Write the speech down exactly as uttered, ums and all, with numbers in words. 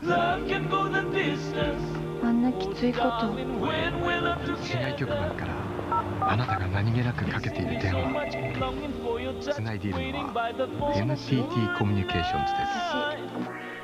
あんなきついこと市外局番からあなたが何気なくかけている電話、つないでいるのは エヌティーティー コミュニケーションズです。 私